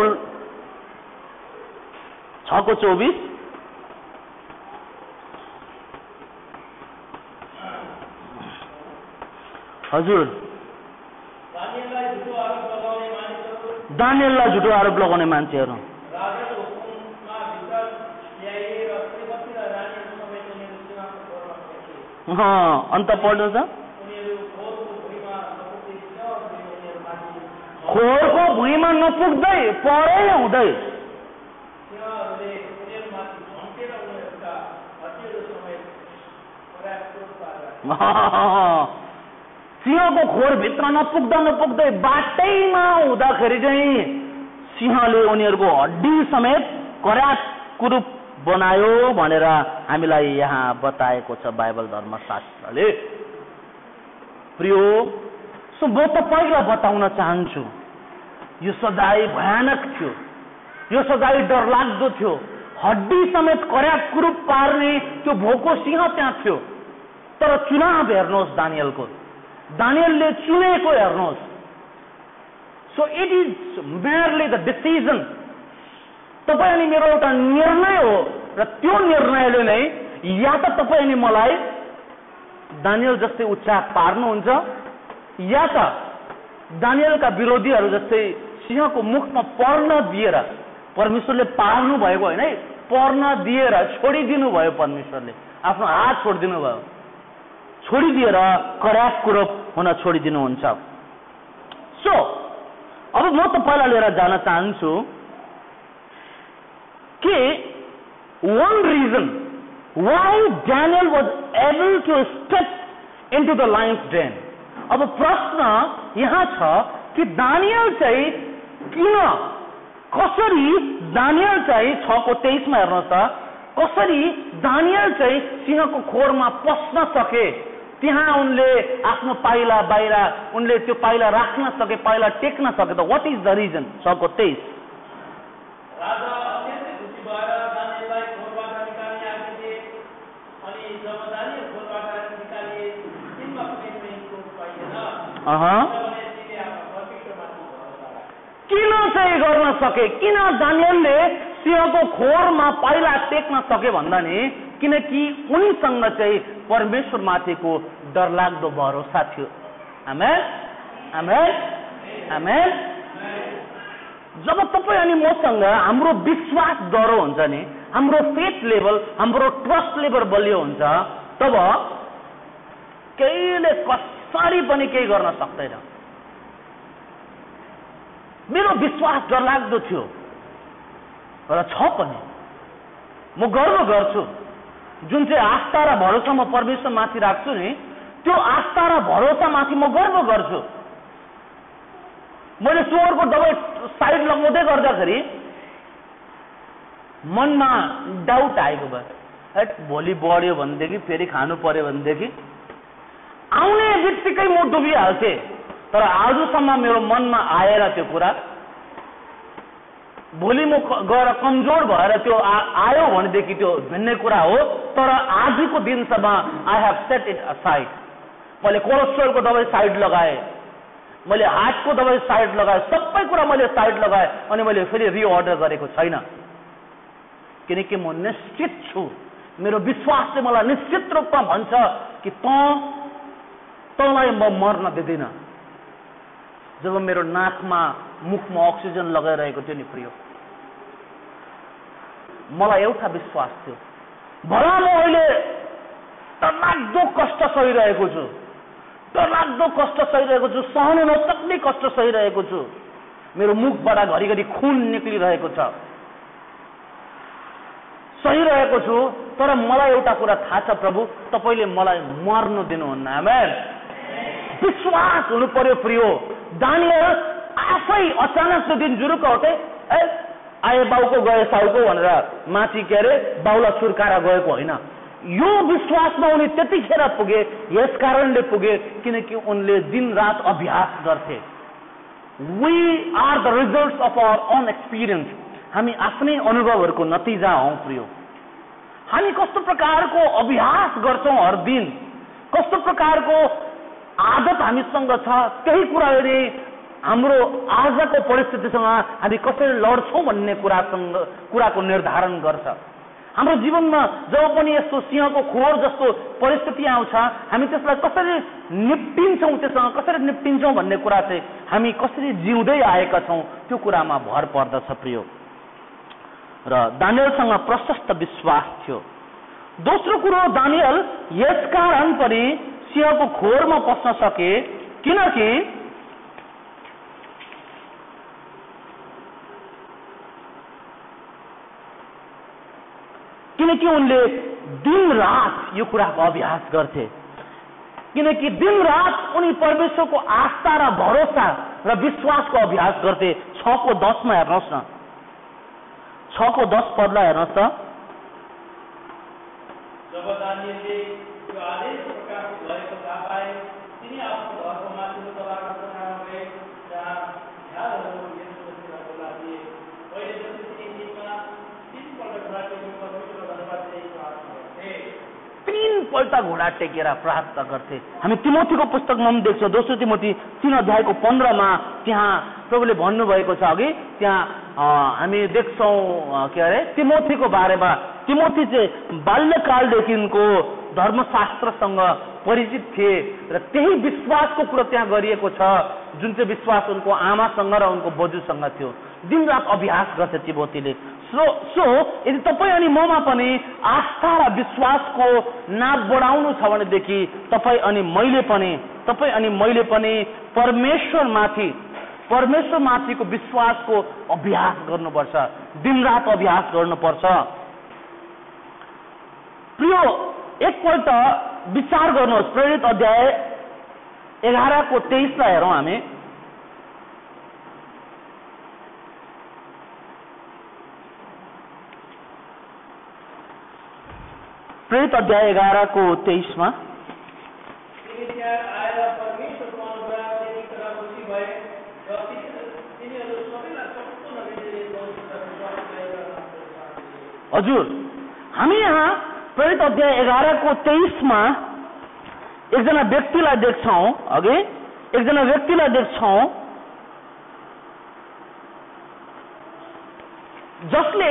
छको चौबिस, हजुर दानियललाई झुटो आरोप लगाउने मान्छेहरू अन्त पढ्नु छ। खोरको भुइँमा नपुग्दै परै हुँदै सिंहको खोरभित्र नपुग्दा नपुग्दै बाटैमा हुँदाखेरि चाहिँ सिंहले उनीहरूको हड्डी समेत करात कुरूप बनायो भनेर हामीलाई यहाँ बताएको छ बाइबल धर्मशास्त्रले। प्रियो, सो म तपाईँलाई बताउन चाहन्छु, यो सजाय भयानक थियो, यो सजाय डरलाग्दो थियो। हड्डी समेत करात कुरूप पार्ने त्यो भोको सिंह त्यहाँ थियो। तर चुनाव हेर्नुहोस् दानियलको, दानियलले चुनेको हेर्नुहोस्। So it is merely the decision, तपाईँ अनि मेरो एउटा निर्णय हो र त्यो निर्णयले नै या त तपाईँ अनि मलाई दानियल जस्तै उच्चार पार्नुहुन्छ या त दानियलका विरोधीहरू जस्तै सिंहको मुखमा पर्न दिएर, परमेश्वरले पार्नु भएको होइन है, पर्न दिएर छोडिदिनु भयो, परमेश्वरले आफ्नो हात छोडिदिनु भयो, छोडिदिएर करात कुरूप हुन छोडिदिनुहुन्छ। सो अब म तपाईँलाई लिएर जान चाहन्छु कि one reason why Daniel was able to step into the lion's den. अब प्रश्न यहाँ छ कि दानियल चाहिँ किन, कसरी दानियल चाहिँ छ को तेइसमा हेर्नुहोस् त, कसरी दानियल चाहिँ सिंहको खोरमा पस्न सके, त्यहाँ उनले आफ्नो पाइला बाहिर उनले त्यो पाइला राख्न सके, पाइला टेक्न सके। त व्हाट इज द रिजन? छ को तेइस। किन चाहिँ गर्न सके, किन दानियलले सिंहको खोरमा पाइला टेक्न सके भन्दा नि किनकि उनीसँग चाहिँ परमेश्वर माथिको डरलाग्दो भरोसा थियो। आमेन, आमेन, आमेन। जब तपाईँ अनि मसँग हाम्रो विश्वास डरो हुन्छ नि, हाम्रो फेथ लेभल, हाम्रो ट्रस्ट लेभल बलियो हुन्छ, तब केहीले कसरी पनि केही गर्न सक्दैन। मेरो विश्वास डरलाग्दो थियो र छ पनि। म गर्व गर्छु, जुन चाहिँ आस्था र भरोसा म परमेश्वर माथि राख्छु नि, त्यो आस्था र भरोसा माथि म गर्व गर्छु। मैले सुअरको दबाई साइड लगाउँदै गर्दाखेरि मनमा डाउट आएको भयो, हैट भोलि बढ्यो भनेदेखि, फेरि खानु पर्यो भनेदेखि आउने बित्तिकै म डुबिहाल्थे। तर आजसम्म मेरो मनमा आएर त्यो कुरा, भोलि म गएर कमजोर भएर त्यो आयो भनेदेखि त्यो भिन्नै कुरा हो। तर आजको दिनसम्म I have set it aside. मैले कोलेस्ट्रोलको दबाई साइड लगाएँ, मैले हार्टको दबाई साइड लगाएँ, सबै कुरा मैले साइड लगाएँ अनि मैले फेरि रिअर्डर गरेको छैन, किनकि म निश्चित छु, मेरो विश्वासले मलाई निश्चित रूपमा भन्छ कि त तँलाई म मर्न दिँदिनँ। जब मेरो नाकमा मुखमा अक्सिजन लगाइरहेको थियो नि प्रिय, मलाई एउटा विश्वास थियो, भला म अहिले डरलाग्दो कष्ट सहिरहेको छु, डरलाग्दो कष्ट सहिरहेको छु, सहन नसक्ने कष्ट सहिरहेको छु, मेरो मुखबाट घरिघरि खुन निक्लिरहेको छ, सहिरहेको छु, तर मलाई एउटा कुरा थाहा छ, प्रभु तपाईँले मलाई मर्नु दिनुहुन्न। आमेन। विश्वास हुनु पर्यो प्रियो। दानियल आफै अचानक त्यो दिन जुरुक्क उठे, ए आए बाउको गए साउको भनेर माथि के अरे बाउला सुर्काएर गएको होइन। यो विश्वासमा उनी त्यतिखेर पुगे, यस कारणले पुगे किनकि उनले दिन रात अभ्यास गर्थे। We are the results of our own experience. हामी आफ्नै अनुभवहरूको नतिजा हौ प्रियो। हामी कस्तो प्रकारको अभ्यास गर्छौँ हर दिन, कस्तो प्रकारको आदत हामीसँग छ, त्यही कुराले हाम्रो आजको परिस्थितिसँग हामी कसरी लड्छौँ भन्ने कुरासँग कुराको निर्धारण गर्छ। हाम्रो जीवनमा जब पनि यस्तो सिंहको खोर जस्तो परिस्थिति आउँछ, हामी त्यसलाई कसरी निप्टिन्छौँ, त्यससँग कसरी निप्टिन्छौँ भन्ने कुरा चाहिँ हामी कसरी जिउँदै आएका छौँ त्यो कुरामा भर पर्दछ प्रियो। र दानियलसँग प्रशस्त विश्वास थियो। दोस्रो कुरो, दानियल यस कारण पनि सिंहको खोरमा पस्न सके किनकि किनकि उनले दिन रात यो कुराको अभ्यास गर्थे, किनकि दिन रात उनी परमेश्वरको आस्था र भरोसा र विश्वासको अभ्यास गर्थे। छको दसमा हेर्नुहोस् न, छको दस पदलाई हेर्नुहोस् त। जब दानिएलले यो आदेश प्रकाश भएको थाहा पाए, तिनी आफ्नो घरको माथिल्लो तलाको कोठामा गए, जहाँ झ्यालहरू यसको लागि पहिले जति तिनी दिनमा तीनपल्ट घोडा टेकेर परमेश्वर धन्यवाद दिई प्रार्थना गर्थे। तीनपल्ट घोडा टेकेर प्रार्थना गर्थे। हामी तिमोथीको पुस्तकमा पनि देख्छौँ, दोस्रो तिमोथी तीन अध्यायको पन्ध्रमा त्यहाँ प्रभुले भन्नुभएको छ। अघि त्यहाँ हामी देख्छौँ के अरे तिमोथीको बारेमा, तिमोथी चाहिँ बाल्यकालदेखिको धर्मशास्त्रसँग परिचित थिए र त्यही विश्वासको कुरो त्यहाँ गरिएको छ, जुन चाहिँ विश्वास उनको आमासँग र उनको बोजूसँग थियो। दिनरात अभ्यास गर्थे तिमोथीले। सो सो यदि तपाईँ अनि ममा पनि आस्था र विश्वासको नाप बढाउनु छ भनेदेखि तपाईँ अनि मैले पनि तपाईँ अनि मैले पनि परमेश्वरमाथि परमेश्वरमाथिको विश्वासको अभ्यास गर्नुपर्छ, दिनरात अभ्यास गर्नुपर्छ। प्रियो, एकपल्ट विचार गर्नुहोस्, प्रेरित अध्याय एघारको तेइसलाई हेरौँ हामी। प्रेरित अध्याय एघारको तेइसमा हजुर, हामी यहाँ प्रेरित अध्याय एघारको तेइसमा एकजना व्यक्तिलाई देख्छौँ। अघि एकजना व्यक्तिलाई देख्छौँ जसले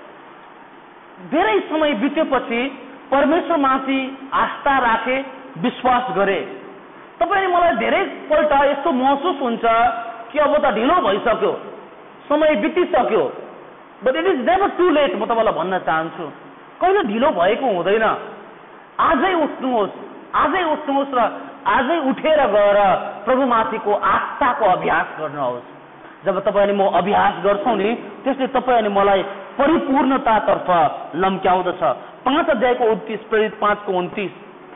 धेरै समय बितेपछि परमेश्वरमाथि आस्था राखे, विश्वास गरे। तपाईले मलाई धेरैपल्ट यस्तो महसुस हुन्छ कि अब त ढिलो भइसक्यो, समय बितिसक्यो, but it is never too late. म तपाईँलाई भन्न चाहन्छु, कहिले ढिलो भएको हुँदैन। आजै उठ्नुहोस्, आजै उठ्नुहोस् र आजै उठेर गएर प्रभुमाथिको आस्थाको अभ्यास गर्नुहोस्। जब तपाईँ अनि म अभ्यास गर्छौँ नि, त्यसले तपाईँ अनि मलाई परिपूर्णतातर्फ लम्क्याउँदछ। पाँच अध्यायको उन्तिस, प्रेरित पाँचको उन्तिस।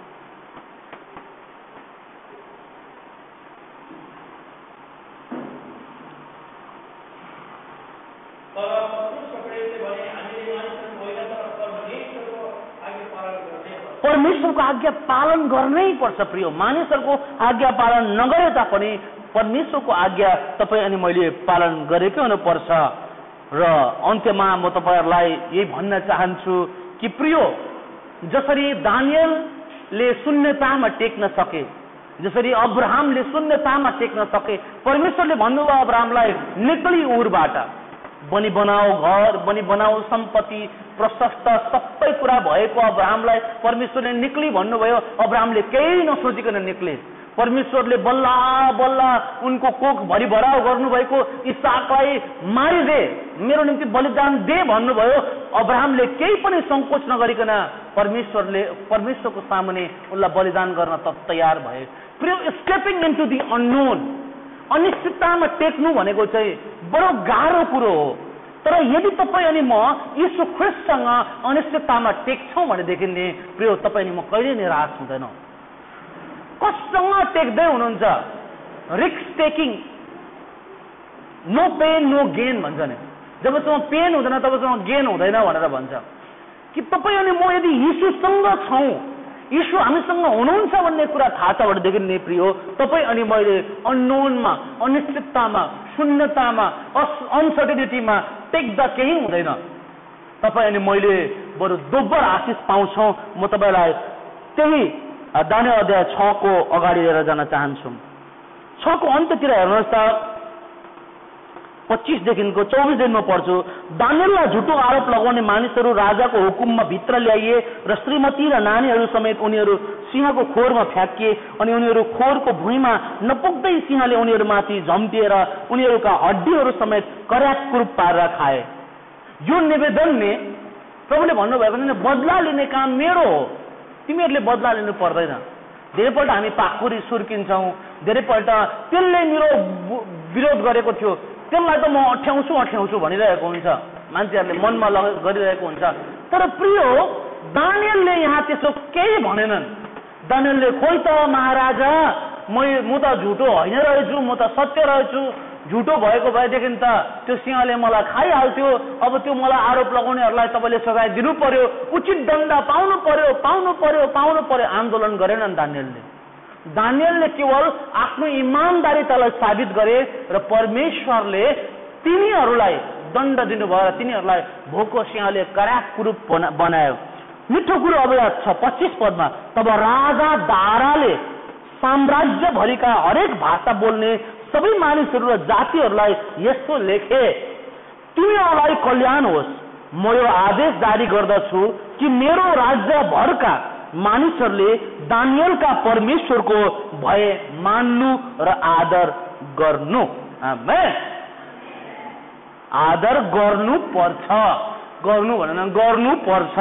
परमेश्वरको आज्ञा पालन गर्नै पर्छ। प्रियो, मानिसहरूको आज्ञा पालन नगरे तापनि परमेश्वरको आज्ञा तपाईँ अनि मैले पालन गरेकै हुनुपर्छ। र अन्त्यमा म तपाईँहरूलाई यही भन्न चाहन्छु कि प्रियो, जसरी दानिएलले शून्यतामा टेक्न सके, जसरी अब्राहमले शून्यतामा टेक्न सके, परमेश्वरले भन्नुभयो अब्राहमलाई, निक्ली उरबाट, बनी बनाओ घर, बनी बनाओ सम्पत्ति, प्रशस्त सबै कुरा भएको अब्राहमलाई परमेश्वरले निक्ली भन्नुभयो। अब्राहमले केही नसोचिकन निक्ले। परमेश्वरले बल्ल बल्ल उनको कोख भरि भराउ गर्नुभएको इसाकलाई मारिदे, मेरो निम्ति बलिदान दे भन्नुभयो। अब्राहमले केही पनि संकोच नगरिकन परमेश्वरले परमेश्वरको सामुने उनलाई बलिदान गर्न त तयार भए। प्रिय, स्टेपिङ इन्टु दि अननोन, अनिश्चिततामा टेक्नु भनेको चाहिँ बडो गाह्रो कुरो हो। तर यदि तपाईँ अनि म यीशु ख्रीष्टसँग अनिश्चिततामा टेक्छौँ भनेदेखि नि प्रिय, तपाईँ अनि म कहिले निराश हुँदैनौँ। कसँग टेक्दै हुनुहुन्छ? Risk taking, no pain no gain भन्छ नि। जबसम्म पेन हुँदैन तबसम्म गेन हुँदैन भनेर भन्छ कि तपाईँ अनि म यदि यीशुसँग छौँ, यीशु हामीसँग हुनुहुन्छ भन्ने कुरा थाहा छ भनेदेखि नि प्रियो, तपाईँ अनि मैले अननोनमा, अनिश्चिततामा, शून्यतामा, अनसर्टेनिटीमा टेक्दा केही हुँदैन। तपाईँ अनि मैले बरु दोब्बर आशिष पाउँछौँ। म तपाईँलाई त्यही दानिएल अध्याय छको अगाडि लिएर जान चाहन्छु। छको अन्त्यतिर हेर्नुहोस् त, पच्चीसदेखिको चौबिस दिनमा पढ्छु। दानिएललाई झुटो आरोप लगाउने मानिसहरू राजाको हुकुममा भित्र ल्याइए र श्रीमती र नानीहरू समेत उनीहरू सिंहको खोरमा फ्याँकिए अनि उनीहरू खोरको भुइँमा नपुग्दै सिंहले उनीहरूमाथि झम्टिएर उनीहरूका हड्डीहरू समेत कर्याकुरूप पारेर खाए। यो निवेदनले प्रभुले भन्नुभएको छ, बदला लिने काम मेरो हो, तिमीहरूले बदला लिनु पर्दैन। धेरैपल्ट हामी पाखुरी सुर्किन्छौँ, धेरैपल्ट त्यसले मेरो विरोध गरेको थियो, त्यसलाई त म अठ्याउँछु अठ्याउँछु भनिरहेको हुन्छ, मान्छेहरूले मनमा गरिरहेको हुन्छ। तर प्रियो दानियलले यहाँ त्यसो केही भनेनन्। दानियलले खोइ त महाराजा म म त झुटो होइन रहेछु, म त सत्य रहेछु, झुटो भएको भएदेखि त त्यो सिंहले मलाई खाइहाल्थ्यो, अब त्यो मलाई आरोप लगाउनेहरूलाई तपाईँले सजाय दिनु पर्यो, उचित दण्ड पाउनु पर्यो पाउनु पर्यो पाउनु पर्यो आन्दोलन गरेनन् दानियलले। दानियलले केवल आफ्नो इमानदारीतालाई साबित गरे र परमेश्वरले तिनीहरूलाई दण्ड दिनुभयो र तिनीहरूलाई भोको सिंहले कराक कुरूप बनायो। मिठो कुरो अब याद छ पच्चीस पदमा, तब राजा दाराले साम्राज्यभरिका हरेक भाषा बोल्ने सबै मानिसहरू र जातिहरूलाई यस्तो लेखे, तिमीहरूलाई कल्याण होस्, म यो आदेश जारी गर्दछु कि मेरो राज्यभरका मानिसहरूले दानियलका परमेश्वरको भय मान्नु र आदर गर्नु। आमेन। आदर गर्नु पर्छ, गर्नु भनेन गर्नु पर्छ,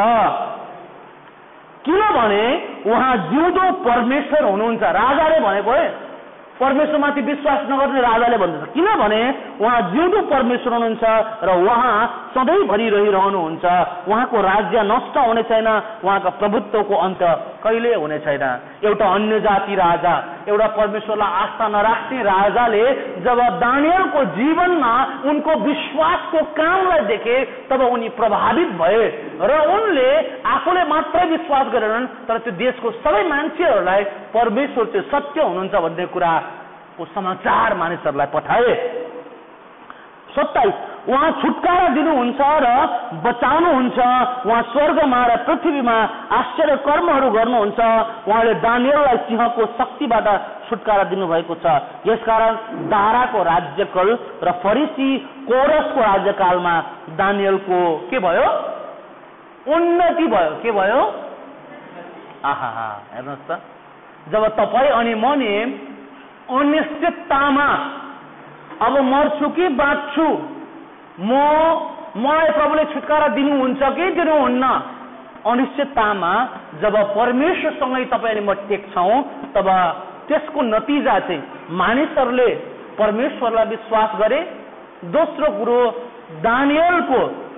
किनभने उहाँ जिउँदो परमेश्वर हुनुहुन्छ। राजाले भनेको है परमेश्वरमाथि विश्वास नगर्ने राजाले भन्दछ, किनभने उहाँ जिउँदो परमेश्वर हुनुहुन्छ र उहाँ सधैँभरि रहिरहनुहुन्छ। उहाँको राज्य नष्ट हुने छैन, उहाँको प्रभुत्वको अन्त्य कहिले हुने छैन। एउटा अन्य जाति राजा, एउटा परमेश्वरलाई आस्था नराख्ने राजाले जब दानियलको जीवनमा उनको विश्वासको कामलाई देखे तब उनी प्रभावित भए र उनले आफूले मात्रै विश्वास गरेनन् तर त्यो देशको सबै मान्छेहरूलाई परमेश्वर चाहिँ सत्य हुनुहुन्छ भन्ने कुरा को समाचार मानिसहरूलाई पठाए। सत्ताइस, उहाँ छुटकारा दिनुहुन्छ र बचाउनुहुन्छ, उहाँ स्वर्गमा र पृथ्वीमा आश्चर्य कर्महरू गर्नुहुन्छ। उहाँले दानियललाई सिंहको शक्तिबाट छुटकारा दिनुभएको छ। यसकारण दाराको राज्यकाल र फरिसी कोरसको राज्यकालमा दानियलको के भयो? उन्नति भयो। के भयो? आहा हेर्नुहोस् त, जब तपाईँ अनि म नि अनिश्चिततामा अब मर्छु कि बाँच्छु, म मलाई प्रभुले छुटकारा दिनुहुन्छ कि दिनुहुन्न, अनिश्चिततामा जब परमेश्वरसँगै तपाईँ अनि म टेक्छौँ तब त्यसको नतिजा चाहिँ मानिसहरूले परमेश्वरलाई विश्वास गरे। दोस्रो कुरो, दानियलको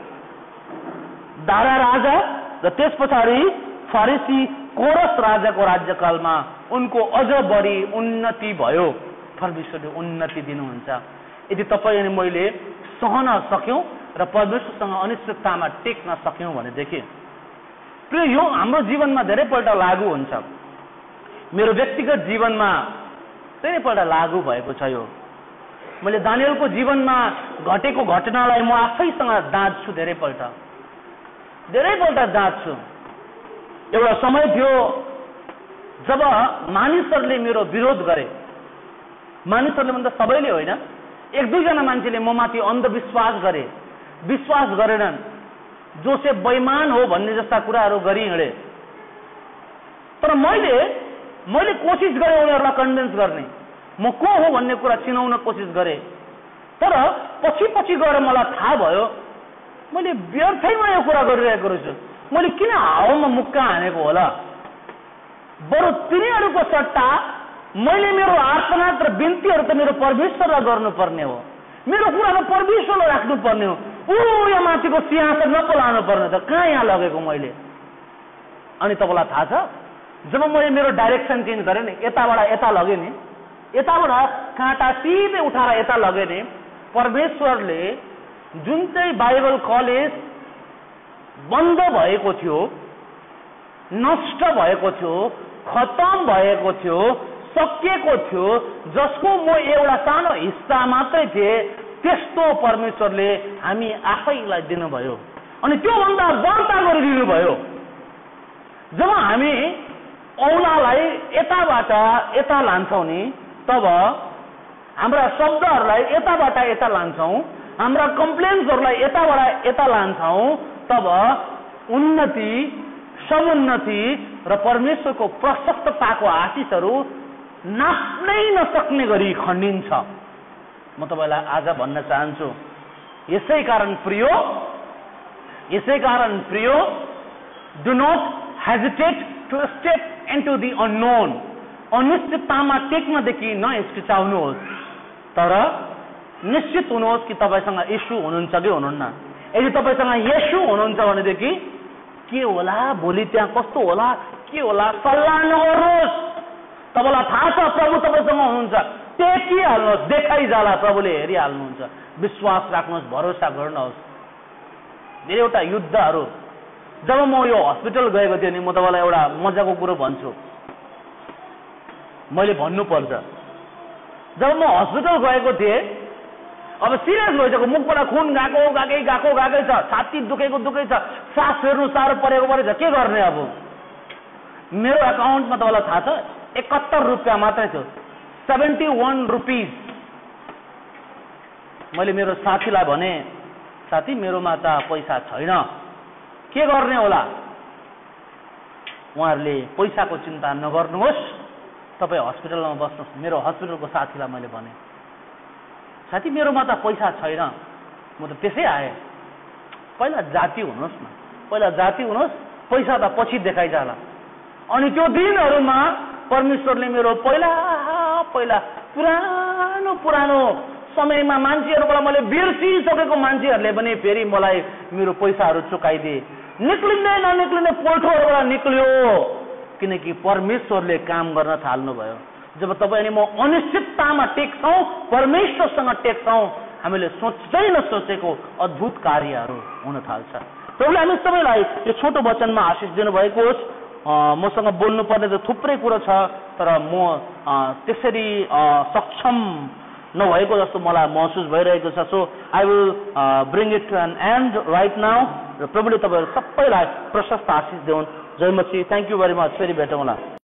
दारा राजा र त्यस पछाडि फरिसी कोरस राजाको राज्यकालमा उनको अझ बढी उन्नति भयो। परमेश्वरले उन्नति दिनुहुन्छ। यदि तपाईँ अनि मैले सहन सक्यौँ र परमेश्वरसँग अनिश्चिततामा टेक्न सक्यौँ भनेदेखि प्रिय यो हाम्रो जीवनमा धेरैपल्ट लागू हुन्छ। मेरो व्यक्तिगत जीवनमा धेरैपल्ट लागू भएको छ। यो मैले दानियलको जीवनमा घटेको घटनालाई म आफैसँग दाँच्छु, धेरैपल्ट धेरैपल्ट दाँच्छु। एउटा समय थियो जब मानिसहरूले मेरो विरोध गरे। मानिसहरूले भन्दा सबैले होइन, एक दुईजना मान्छेले म माथि अन्धविश्वास गरे, विश्वास गरेनन्, जोसेफ बेइमान हो भन्ने जस्ता कुराहरू गरी हिँडे। तर मैले मैले कोसिस गरेँ उनीहरूलाई कन्भिन्स गर्ने, म को हो भन्ने कुरा चिनाउन कोसिस गरेँ। तर पछि पछि गएर मलाई थाहा भयो मैले व्यर्थैमा यो कुरा गरिरहेको रहेछु। मैले किन हावामा मुक्का हानेको होला? बरु तिनीहरूको सट्टा मैले मेरो आर्तनाद र बिन्तीहरू त मेरो परमेश्वरलाई गर्नुपर्ने हो, मेरो कुरामा परमेश्वरलाई राख्नुपर्ने हो। ऊ यहाँ माथिको सिंहासन नपलाउनु पर्ने त कहाँ यहाँ लगेको मैले? अनि तपाईँलाई थाहा छ, जब मैले मेरो डाइरेक्सन चेन्ज गरेँ नि, यताबाट यता लगेँ नि, यताबाट काँटा सिधै उठाएर यता लगेँ नि, परमेश्वरले जुन चाहिँ बाइबल कलेज बन्द भएको थियो, नष्ट भएको थियो, खतम भएको थियो, सकिएको थियो, जसको म एउटा सानो हिस्सा मात्रै थिएँ, त्यस्तो परमेश्वरले हामी आफैलाई दिनुभयो अनि त्योभन्दा बढ्ता गरिदिनु भयो। जब हामी औलालाई यताबाट यता लान्छौँ नि, तब हाम्रा शब्दहरूलाई यताबाट यता लान्छौँ, हाम्रा कम्प्लेन्सहरूलाई यताबाट यता लान्छौँ, तब उन्नति, समुन्नति र परमेश्वरको प्रशस्तताको आशिषहरू नाप्नै नसक्ने गरी खण्डिन्छ। म तपाईँलाई आज भन्न चाहन्छु, यसै कारण प्रियो यसै कारण प्रियो do not hesitate to step into the unknown. अनिश्चिततामा टेक्नदेखि नहिचकिचाउनुहोस्, तर निश्चित हुनुहोस् कि तपाईँसँग येशू हुनुहुन्छ कि हुनुहुन्न। यदि तपाईँसँग येशू हुनुहुन्छ भनेदेखि के होला, भोलि त्यहाँ कस्तो होला, के होला, सल्लाह नगर्नुहोस्। तपाईँलाई थाहा छ प्रभु तपाईँसँग हुनुहुन्छ, टेकिहाल्नुहोस्, देखाइजाला, प्रभुले हेरिहाल्नुहुन्छ। विश्वास राख्नुहोस्, भरोसा गर्नुहोस्। धेरैवटा युद्धहरू, जब म यो हस्पिटल गएको थिएँ नि, म तपाईँलाई एउटा मजाको कुरो भन्छु, मैले भन्नुपर्छ। जब म हस्पिटल गएको थिएँ, अब सिरियस भइसक्यो, मुखबाट खुन गएको गएकै गएको गएकै छ, छाती दुखेको दुखै छ, सास फेर्नु साह्रो परेको परेको छ, के गर्ने? अब मेरो एकाउन्टमा तपाईँलाई थाहा छ एकहत्तर रुपियाँ मात्रै थियो, सेभेन्टी वान रुपिज। मैले मेरो साथीलाई भने, साथी मेरोमा त पैसा छैन, के गर्ने होला? उहाँहरूले पैसाको चिन्ता नगर्नुहोस्, तपाईँ हस्पिटलमा बस्नुहोस्। मेरो हस्पिटलको साथीलाई मैले भने, साथी मेरोमा त पैसा छैन, म त त्यसै आएँ। पहिला जाति हुनुहोस् न, पहिला जाति हुनुहोस्, पैसा त पछि देखाइजाला। अनि त्यो दिनहरूमा परमेश्वरले मेरो पहिला पहिला पुरानो पुरानो समयमा मान्छेहरूबाट मैले बिर्सिसकेको मान्छेहरूले पनि फेरि मलाई मेरो पैसाहरू चुकाइदिए। निक्लिँदै ननिक्लिने पोल्ठोहरूबाट निक्लियो, किनकि परमेश्वरले काम गर्न थाल्नुभयो। जब तपाईँ अनि म अनिश्चिततामा टेक्छौँ, परमेश्वरसँग टेक्छौँ, हामीले सोचै नसोचेको अद्भुत कार्यहरू हुन थाल्छ। प्रभुले हामी सबैलाई यो छोटो वचनमा आशिष दिनुभएको होस्। मसँग बोल्नुपर्ने त थुप्रै कुरो छ, तर म त्यसरी सक्षम नभएको जस्तो मलाई महसुस भइरहेको छ। So I will bring it to an end right now. र प्रभुले तपाईँहरू सबैलाई प्रशस्त आशिष देऊन्। जय मसीह। Thank you very much. फेरि भेटौँला।